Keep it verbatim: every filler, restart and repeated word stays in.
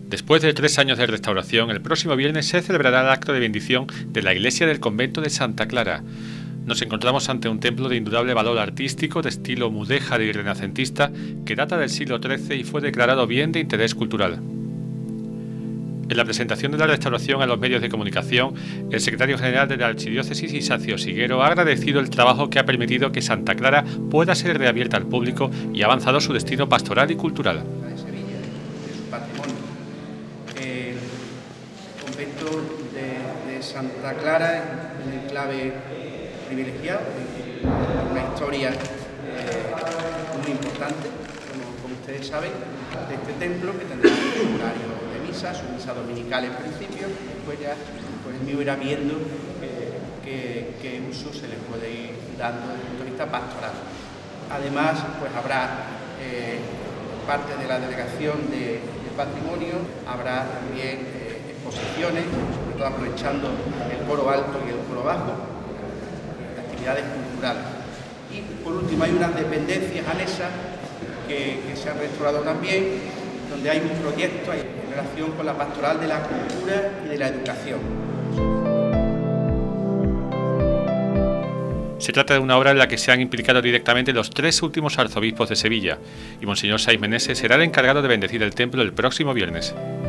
Después de tres años de restauración, el próximo viernes se celebrará el acto de bendición de la iglesia del convento de Santa Clara. Nos encontramos ante un templo de indudable valor artístico, de estilo mudéjar y renacentista, que data del siglo trece y fue declarado bien de interés cultural. En la presentación de la restauración a los medios de comunicación, el secretario general de la Archidiócesis, Isacio Siguero, ha agradecido el trabajo que ha permitido que Santa Clara pueda ser reabierta al público y ha avanzado su destino pastoral y cultural. De Sevilla, de su patrimonio. El convento de, de Santa Clara es un enclave privilegiado, una historia eh, muy importante, como, como ustedes saben, de este templo que tendrá un horario de misa, su misa dominical en principio, y después ya pues el mío irá viendo eh, qué, qué uso se les puede ir dando desde el punto de vista pastoral. Además, pues habrá eh, parte de la delegación de, de patrimonio, habrá también eh, exposiciones, sobre todo aprovechando el coro alto y el coro bajo, actividades culturales. Y por último hay unas dependencias anexas que, que se han restaurado también, donde hay un proyecto en relación con la pastoral de la cultura y de la educación. Se trata de una obra en la que se han implicado directamente los tres últimos arzobispos de Sevilla, y Monseñor Saiz Meneses será el encargado de bendecir el templo el próximo viernes.